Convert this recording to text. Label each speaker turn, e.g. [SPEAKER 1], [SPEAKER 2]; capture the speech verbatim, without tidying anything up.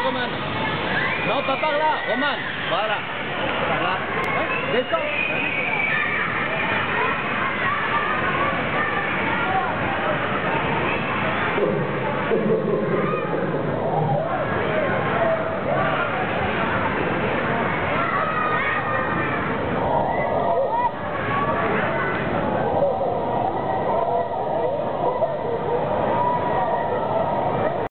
[SPEAKER 1] Roman. Non, pas par là, Roman. Voilà. Par là. Descends.